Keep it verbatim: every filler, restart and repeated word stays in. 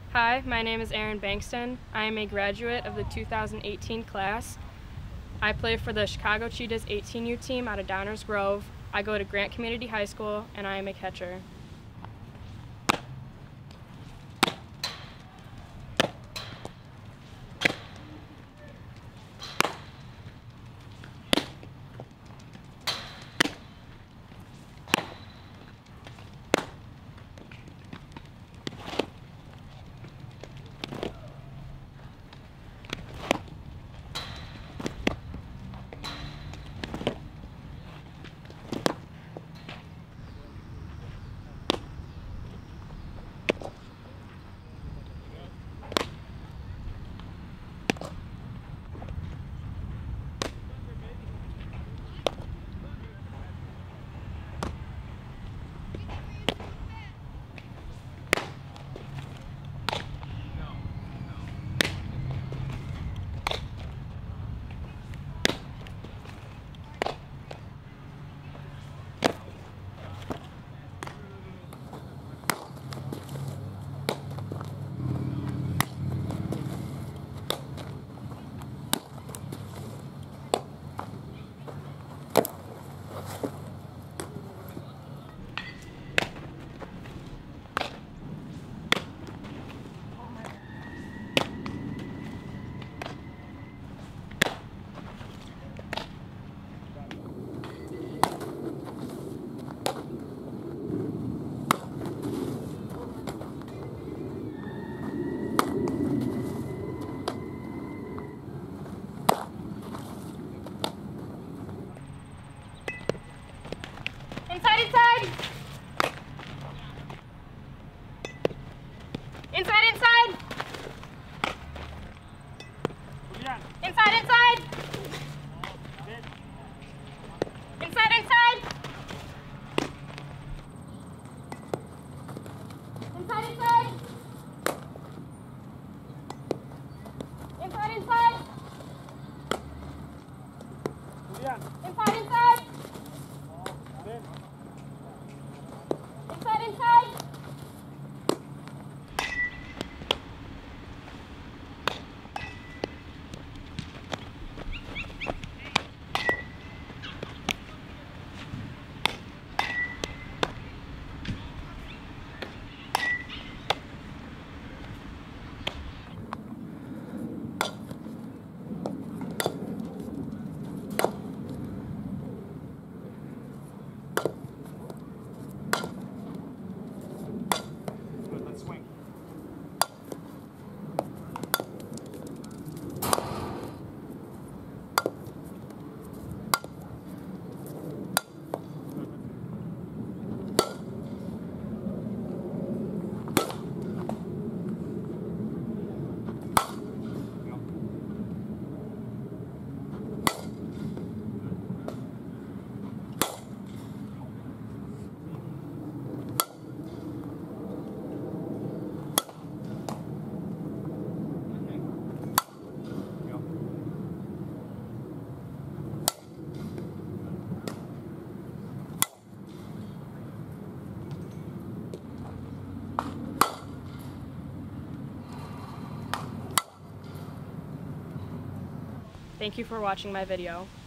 Hi, my name is Erin Bengston. I am a graduate of the two thousand eighteen class. I play for the Chicago Cheetahs eighteen U team out of Downers Grove. I go to Grant Community High School, and I am a catcher. Inside, inside! Inside, inside! Inside, inside! Inside, inside! Inside, inside! Inside, inside! Inside, inside! Inside, inside! Thank you for watching my video.